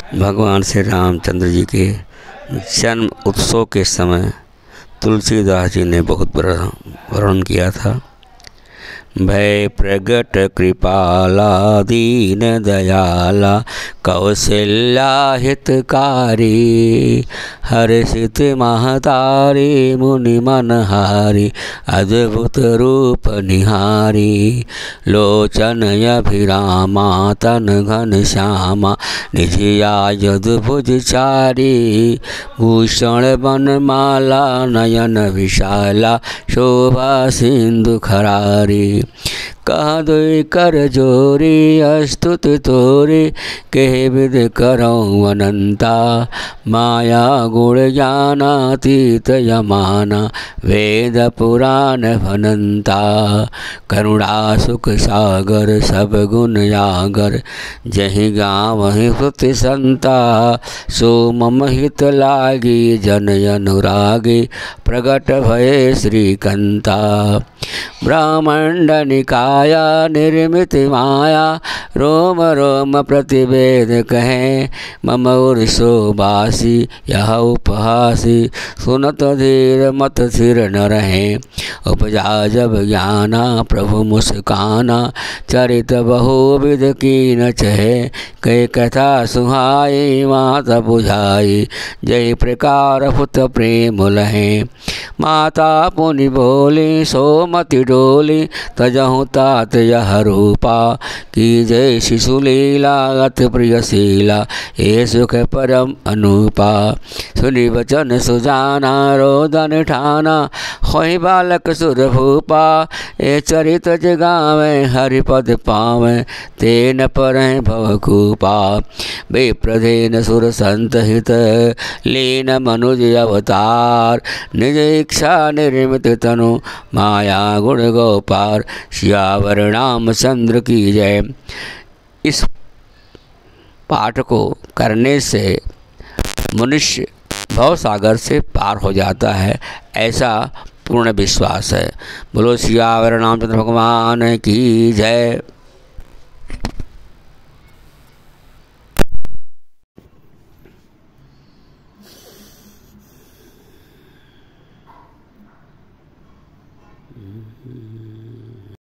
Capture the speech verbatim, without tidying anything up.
भगवान श्री रामचंद्र जी के जन्म उत्सव के समय तुलसीदास जी ने बहुत वर्णन किया था। भय प्रगट कृपाला दीन दयाला कौशल्या हितकारी हर्षित महतारी मुनि मनहारी अद्भुत रूप निहारी लोचन अभिरामा तन घन श्यामा निजिया यदुभुज चारी भूषण बनमाला नयन विशाला शोभा सिंधु खरारी कह दुई कर जोरी अस्तुत तोरी कह विद करऊँ अनंता माया गुण ज्ञानातीत यमाना वेद पुराण भनंता करुणा सुख सागर सब गुण यागर जहि गावहि श्रुति संता सो मम हित लागी जन अनुरागी प्रगट भये श्रीकंता ब्रह्मांड निकाया निर्मित माया रोम रोम प्रतिवेद कहें मम उर्सोबासी यह उपहासी सुनत धीर मत सिर न रहे उपजा जब ज्ञाना प्रभु मुस्काना चरित बहुविध कीन चहे कई कथा सुहाई माता बुझाई जय प्रकार पुत प्रेम लहे माता पुनि बोली सोमति डोली तजहु तात यह रूपा की जय शिशुलीला अत प्रियशीला ये सुख परम अनुपा सुनि वचन सुजाना रोदन ठाना खोई बालक सुर भूपा ए चरित जगावे हरिपद पावे तेन पर भवकूपा विप्रधेन सुर संत हित लीन मनुज अवतार निज इच्छा निर्मित तनु माया गुण गोपार श्यावर रामचंद्र की जय। इस पाठ को करने से मनुष्य भव सागर से पार हो जाता है, ऐसा पूर्ण विश्वास है। बोलो श्यावर रामचंद्र भगवान की जय।